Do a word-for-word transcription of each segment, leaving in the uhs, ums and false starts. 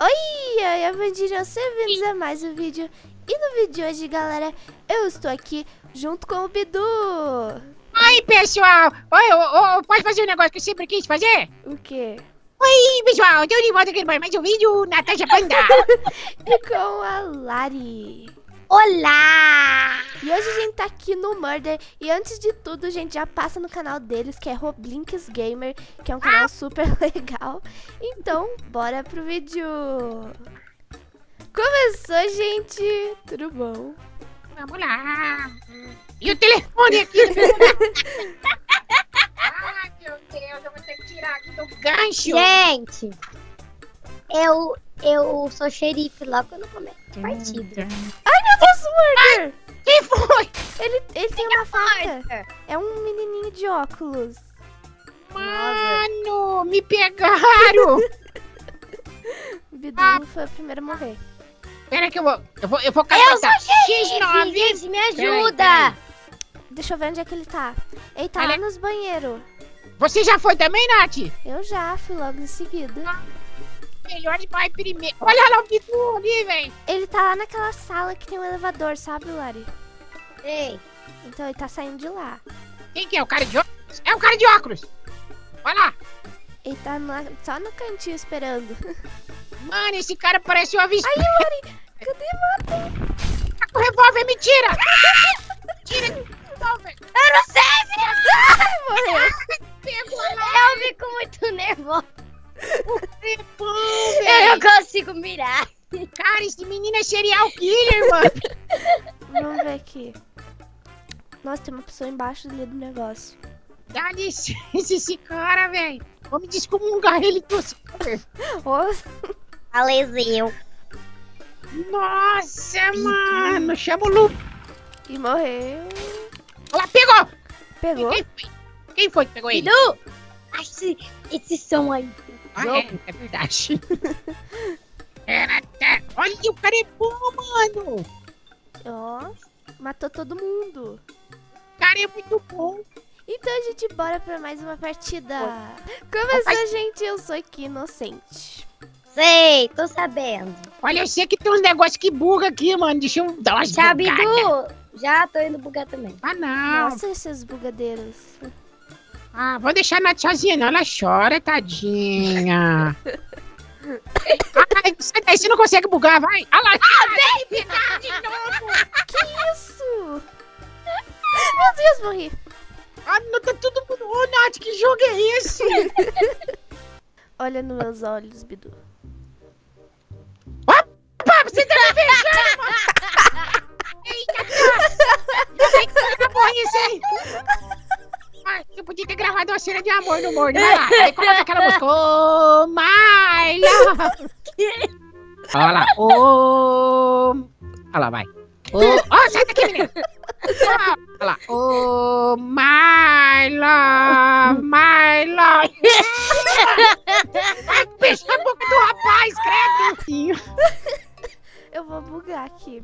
Oi, oi, Avandinho, sejam bem-vindos a mais um vídeo. E no vídeo de hoje, galera, eu estou aqui junto com o Bidu. Oi, pessoal! Oi, oh, oh, pode fazer um negócio que eu sempre quis fazer? O quê? Oi, pessoal! Estou de volta aqui para mais um vídeo, Natasha Panda. E com a Lari. Olá! E hoje a gente tá aqui no Murder. E antes de tudo, a gente já passa no canal deles, que é Roblinks Gamer, que é um canal super legal. Então, bora pro vídeo. Começou, gente! Tudo bom? Vamos lá! E o telefone aqui? Ai, meu Deus, eu vou ter que tirar aqui do gancho. Gente, eu, eu sou xerife logo no começo da partida. Ai, meu Deus, Murder! Quem foi? Ele, ele tem uma faca. É um menininho de óculos. Mano, me pegaram! O Bidu Ah. foi o primeiro a morrer. Pera que eu vou, eu vou, eu vou Eu sou capacitar. xerife, X nove. gente, me Peraí, ajuda. peraí. Deixa eu ver onde é que ele tá. Ele tá Olha- lá nos banheiros. Você já foi também, Nath? Eu já fui logo em seguida. Melhor vai primeiro. Olha lá o Bidu ali, velho. Ele tá lá naquela sala que tem um elevador, sabe, Lari? Ei, Então ele tá saindo de lá. Quem que é? O cara de óculos? É o cara de óculos. Olha lá. Ele tá na- só no cantinho esperando. Mano, esse cara parece uma avispado. Ai, Lari, cadê mata? O revólver, mentira! Tira o revólver. eu não sei, filho. Morreu. Pegou lá Eu fico muito nervosa. o revólver. Eu não consigo mirar. Cara, esse menino é serial killer, mano. Vamos ver aqui. Nossa, tem uma pessoa embaixo ali do negócio. Dá licença esse cara, velho. Vamos descomungar ele do Oh, Alezinho. Nossa, mano. Chama o Lu. e morreu. Olha lá, pegou. Pegou? Quem foi? Quem foi que pegou ele? Bidu, esse, esse som aí. Ah, é, é verdade. Era até... Olha, o cara é bom, mano. Ó, matou todo mundo. O cara é muito bom. Então, gente, bora pra mais uma partida. Começou, gente, eu sou aqui inocente. Sei, tô sabendo. Olha, eu sei que tem uns negócios que buga aqui, mano. Deixa eu dar umas Já, bugadas. Bidu, já tô indo bugar também. Ah, não. Nossa, esses bugadeiros. Ah, vou deixar a Nath sozinha, não. Ela chora, tadinha. Ai, sai daí, você não consegue bugar, vai. Ah lá. Ah, vem, de novo. Que isso? Meu Deus, morri. Ah, não, tá todo mundo... Ô, Nath, que jogo é esse? Olha nos meus olhos, Bidu. Opa, você tá me beijando, mano. Eita, cara. Eu sei que você vai morrer isso aí. Ai, eu podia ter gravado uma cena de amor no morno. Vai lá, aí coloca aquela música. Oh, my love. Olha lá. Oh... Olha lá, vai. Oh, oh, sai daqui, menina. Oh, olha lá. Oh, my love, my love. Ai, fecha a boca do rapaz, credo. Eu vou bugar aqui.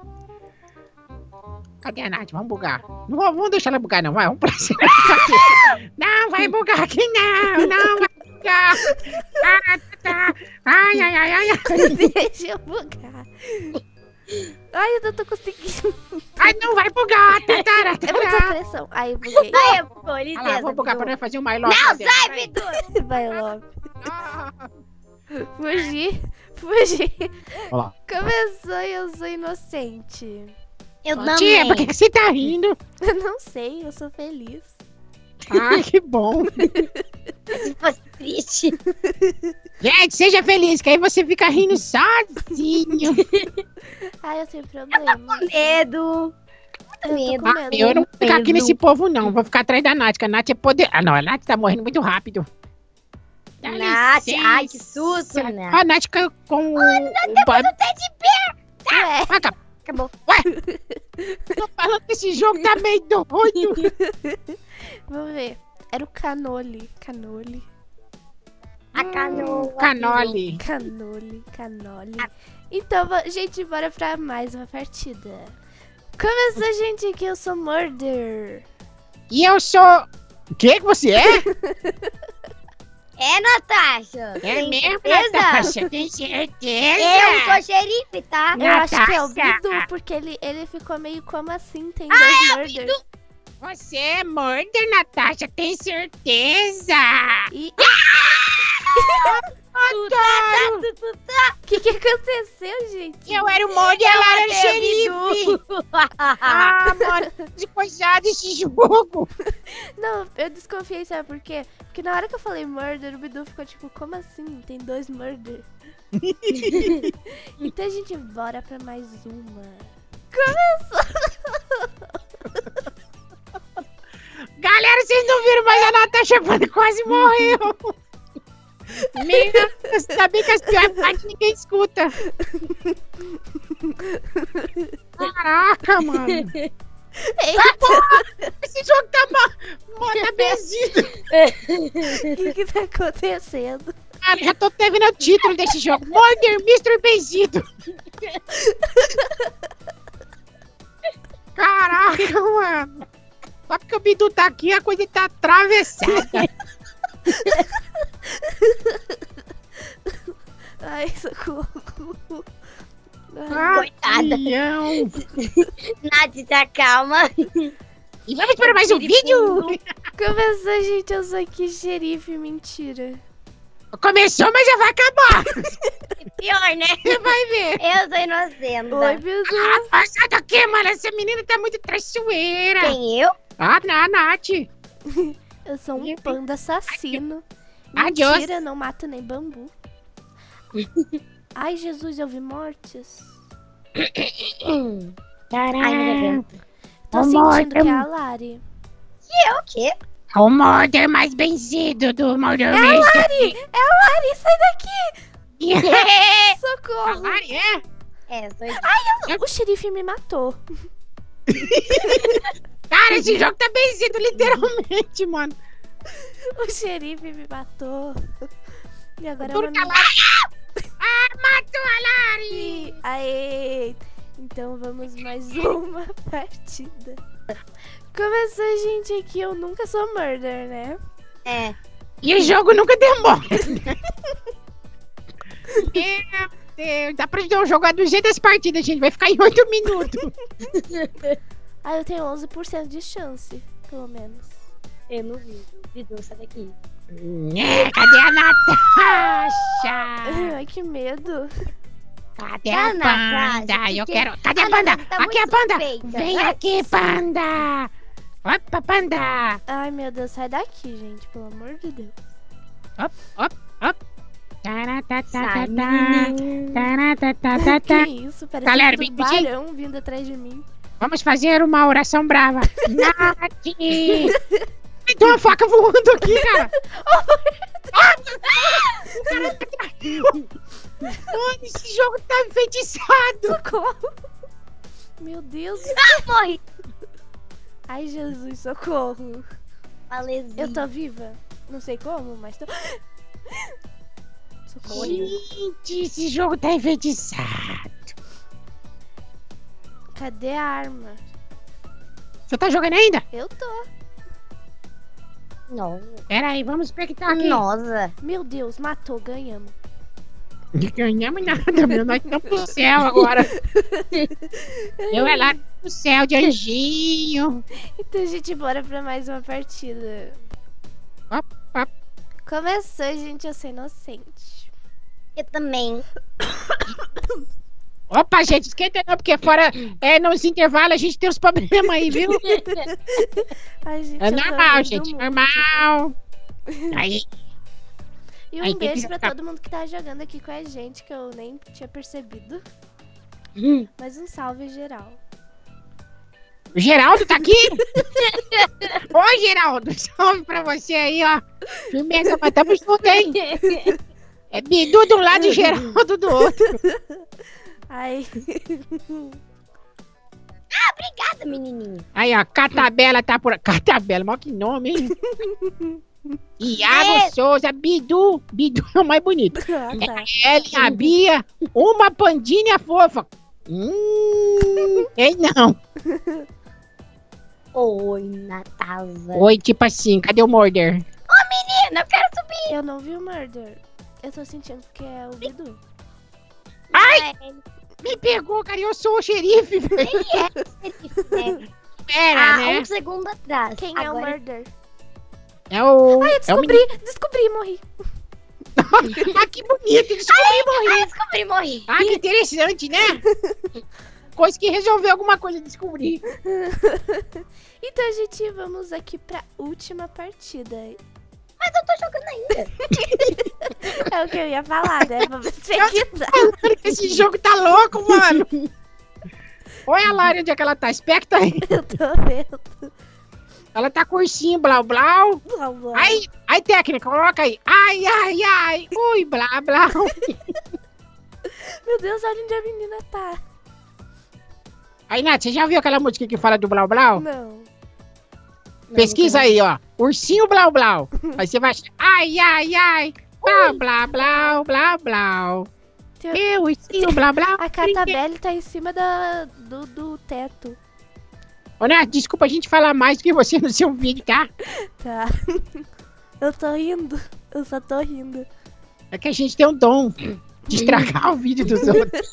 Cadê a Nath? Vamos bugar. Não vamos vamos deixar ela bugar, não. Vai, vamos pra cima. Não vai bugar aqui, não. Não vai bugar. Ah, tá. Ai, ai, ai, ai. Deixa eu bugar. Ai, eu não tô conseguindo. Ai, não vai bugar. Tarara, É muita tarara. pressão. Ai, eu buguei. Ai, eu vou, Olha licença, lá, vou bugar pra Bidu. nós fazer um my love. Não, Cadê? sai, Vai. Bidu. Vai logo. Ah. Fugi. Fugi. Olha lá. Começou e eu sou inocente. Eu Tia, por também. que você tá rindo? Eu não sei, eu sou feliz. Ai, que bom. Se fosse triste. Gente, seja feliz, que aí você fica rindo sozinho. Ai, eu tenho problema. Medo. Eu tô medo. com Ah, medo. eu não vou ficar aqui Pedro. nesse povo, não. Vou ficar atrás da Nath, que a Nath é poder... Ah, não, a Nath tá morrendo muito rápido. Dá Nath, licença. ai, que susto, né? A Nath caiu com o... o ba- Ué, Ah, acabou. Acabou. Tô falando que esse jogo tá meio doido. vamos ver. Era o Canoli. Canoli. A canoa. Canoli. Canoli. Canoli. Então, vo- gente, bora pra mais uma partida. Começou, gente, que eu sou Murder. E eu sou... O que que você é? É, Natasha. É Tem mesmo, certeza? Natasha? Tem certeza? Eu sou xerife, tá? Eu acho que é o Natasha. Bidu, porque ele, ele ficou meio como assim, tem dois murder. Você é murder, Natasha, tem certeza? E Adoro! o que, que aconteceu, gente? Eu era o murder e ela era o xerife. Ah, mano, de coisado esse jogo. Não, eu desconfiei, sabe por quê? Porque na hora que eu falei murder, o Bidu ficou tipo, como assim? Tem dois murder? Então a gente bora pra mais uma. Galera, vocês não viram, mas a Natasha quase morreu. Meu, sabia que as piores partes ninguém escuta. Caraca, mano. Eita, Esse jogo tá, ma- ma- tá benzido. o que que tá acontecendo? Cara, já tô até vendo o título desse jogo. Murder mister Benzido. Caraca, mano. Só porque o Bidu tá aqui, a coisa tá atravessada. Ai, socorro. Ai, Ah, Coitada. leão. Nath, calma. E vamos para mais um vídeo. começou, gente, eu sou aqui xerife, mentira. Começou, mas já vai acabar. Pior, né? Você vai ver. Eu sou inocente. Oi, Bidu. Ah, sai daqui, mano. Essa menina tá muito traiçoeira. Quem, eu? Ah, na Nath. Eu sou um panda assassino. Adiós. Mentira, não mato nem bambu. Ai, Jesus, eu vi mortes. Ai, meu Deus. Tô Ô, sentindo morte, que é a Lari. E eu o quê? O Murder mais benzido do Murder É a Lari! É a Lari, sai daqui! A Socorro! Lari é? É, sou eu. Ai, eu- o xerife me matou. Cara, esse jogo tá benzido, literalmente, mano. O xerife me matou. E agora Porque a eu vou... Lari... Ah, matou a Lari! Aê! Então vamos mais uma partida. Começou, gente, aqui. Eu nunca sou murder, né? É. E o jogo nunca demora. Meu Deus, dá pra gente jogar do jeito das partidas, gente. Vai ficar em oito minutos. Ah, eu tenho onze por cento de chance, pelo menos. Eu não vi. Bidu, sai daqui. É, cadê a Natasha? Ai, que medo. Cadê Ah, a Natasha, panda? que Eu que- quero... Cadê Ah, a panda? Natasha, tá Aqui a muito panda. suspeita. Vem Vai. aqui, panda. Opa, panda. Ai, meu Deus, sai daqui, gente, pelo amor de Deus. Op, op, op. Taratatata. Sai, menino. Taratatata. Que isso? Parece Galera, um me pedir- tubarão vindo atrás de mim. Vamos fazer uma oração brava. Nath! Tem uma faca voando aqui, cara. Mano, esse jogo tá enfeitiçado. Socorro! Meu Deus. Ah, morri. Ai, Jesus, socorro. Falezinho. Eu tô viva? Não sei como, mas tô... Socorro. Gente, esse jogo tá enfeitiçado. Cadê a arma? Você tá jogando ainda? Eu tô. Não. Pera aí, vamos expectar aqui. Nossa. Meu Deus, matou, ganhamos. Não ganhamos nada, meu. Nós estamos pro céu agora. Eu é lá pro céu de anjinho. Então, gente, bora pra mais uma partida. Op, op. Começou, gente, eu sou inocente. Eu também. Opa, gente, esquenta não, porque fora, é, nos intervalos a gente tem uns problemas aí, viu? Ai, gente, É eu tô normal, rindo gente, muito. normal. Aí, E um Aí, quem beijo quiser pra ficar- todo mundo que tá jogando aqui com a gente, que eu nem tinha percebido. hum, Mas um salve geral. o Geraldo tá aqui? Oi, Geraldo, salve pra você aí, ó. Firmeza, mas tamo junto, hein? É Bidu de um lado e Geraldo do outro. Ai, Obrigada, menininho. Aí, ó, Catabela tá por... Catabela, mal que nome, hein? Iago É. Souza, Bidu. Bidu é o mais bonito. ah, tá. Ellen, a Bia, uma pandinha fofa. Hum, ei, não. Oi, Natasha. Oi, tipo assim, cadê o Murder? menino, eu quero subir. Eu não vi o Murder. Eu tô sentindo que é o Bidu. Ai! É, Me pegou, cara. Eu sou o xerife. ele é o xerife, né? Era, Há né? um segundo atrás. Quem é o Agora... Murder? É o... Ai, eu é o descobri, descobri, morri. menino. Ah, que bonito. Descobri e morri. Ai, descobri, morri. Ah, que interessante, né? Coisa que resolveu alguma coisa descobrir. Então, gente, vamos aqui pra última partida. Mas eu tô jogando ainda. É o que eu ia falar, né? Vamos ver que tá. Esse jogo tá louco, mano. Olha a Lari, onde é que ela tá? Especta aí. Eu tô vendo. Ela tá com ursinho, blau, blau. Blá, blá. Aí, aí, técnica, coloca aí. Ai, ai, ai. Ui, blá, blá. Meu Deus, olha onde a menina tá. Aí, Nath, você já viu aquela música que fala do blau, blau? Não. Pesquisa aí, ó. Ursinho, blau, blau. Aí você vai achar. Ai, ai, ai. Blá, blá, blá, blá, blá. Tem- Eu, ursinho, blá, blá. A Catabelle tá em cima da, do, do teto. Ô, Nath, desculpa a gente falar mais do que você no seu vídeo, tá? Tá. Eu tô rindo. Eu só tô rindo. É que a gente tem um dom de estragar o vídeo dos outros.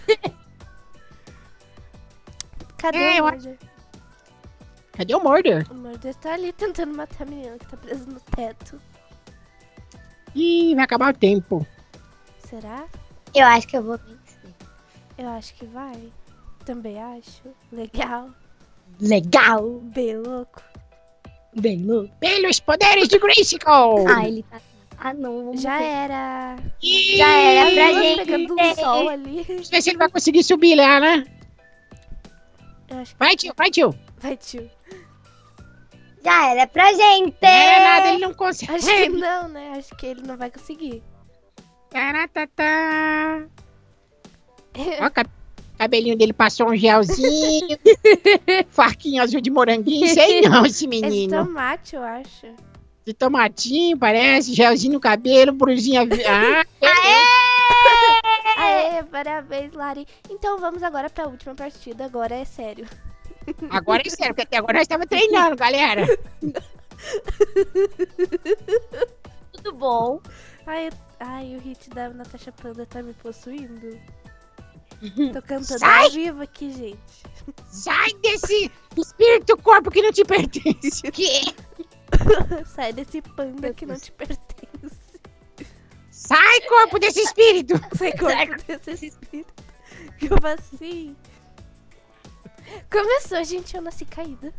Cadê É, o eu- Murder? Cadê o Murder? O Murder tá ali tentando matar a menina que tá presa no teto. Ih, vai acabar o tempo. Será? Eu acho que eu vou vencer. Eu acho que vai. Também acho. Legal. Legal. Bem louco. Bem louco. Pelos poderes de Grayskull! Ah, ele tá... Ah, não. Vamos Já ver. era. Ih, Já era pra Duas gente. pegando um sol ali. Vamos ver se ele vai conseguir subir lá, né? Eu acho que Vai, tio, vai, tio. vai, tio. Já era pra gente. Não era nada, ele não consegue. Acho que não, né? Acho que ele não vai conseguir. Taratata. Ó, o cab- cabelinho dele passou um gelzinho. Farquinho azul de moranguinho. Sei não, esse É de menino. tomate, eu acho. De tomatinho, parece. Gelzinho no cabelo, brusinha. vi- Ah, Aê, parabéns, Lari. Então vamos agora pra última partida. Agora é sério. agora é sério, porque até agora nós estávamos treinando, galera. Tudo bom. Ai, eu- ai, o hit da Natasha Panda tá me possuindo. Tô cantando Sai! ao vivo aqui, gente. Sai desse espírito corpo que não te pertence. Que? Sai desse panda que não te pertence. Sai, corpo desse espírito. Sai corpo desse espírito. Como assim? Começou, gente, eu nasci caída.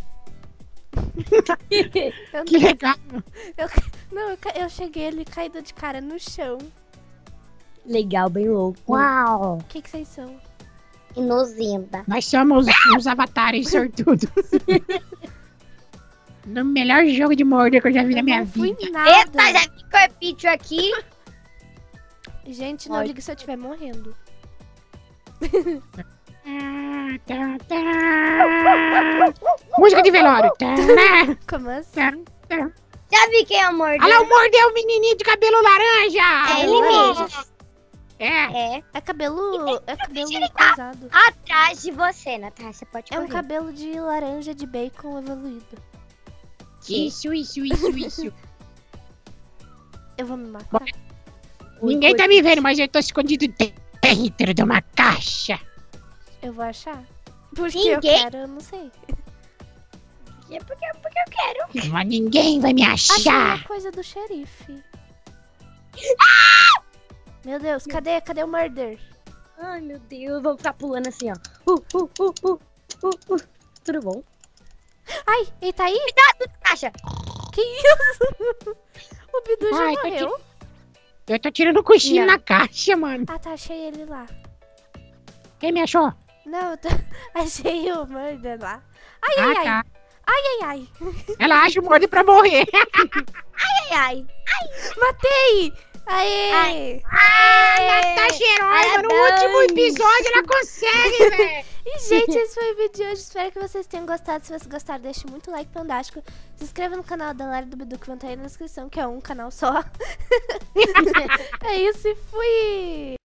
Eu, Que legal. eu, não, eu, ca- eu cheguei ali caída de cara no chão. Legal, bem louco. Uau. O que que vocês são? Inocenta. Nós somos os avatares sortudos. No melhor jogo de Murder que eu já vi na Eu minha não fui vida. nada. Eita, já vi corpício aqui. Gente, não Olha. liga se eu estiver morrendo. Ah, tá, tá. Música de velório. Tá, Como assim? tá, tá. Já vi quem é o Murder. Olha lá, o Murder é o menininho de cabelo laranja. É ele Uh, mesmo. É. É. É cabelo. É cabelo ele tá coisado. Atrás de você, Natasha. Pode É um correr. cabelo de laranja de bacon evoluído. Isso, isso, isso, isso. Eu vou me matar. Ninguém tá me vendo, mas eu tô escondido dentro de uma caixa. Eu vou achar. Porque eu Ninguém- quero, eu não sei. É porque, porque eu quero. Mas ninguém vai me Achei achar. uma coisa do xerife. Meu Deus, cadê, cadê o murder? Ai, meu Deus. Vou ficar pulando assim, ó. Uh, uh, uh, uh, uh, uh. Tudo bom? Ai, ele tá aí? Cuidado, Natasha. Que isso? O Bidu já Ai, tô morreu? Eu tô tirando o coxinho Não. na caixa, mano. Ah, tá, achei ele lá. Quem me achou? Não, eu tô... achei o murder lá. Ai, Ah, ai, ai. tá. Ai, ai, ai. Ela acha o Murder pra morrer. Ai, ai. Matei! Aê! Ah, tá herói, no Parabéns. último episódio ela consegue, velho. E, gente, esse foi o vídeo de hoje. Espero que vocês tenham gostado. Se vocês gostaram, deixe muito like fantástico. Se inscreva no canal da Lara e do Bidu, que vão estar aí na descrição, que é um canal só. É isso e fui!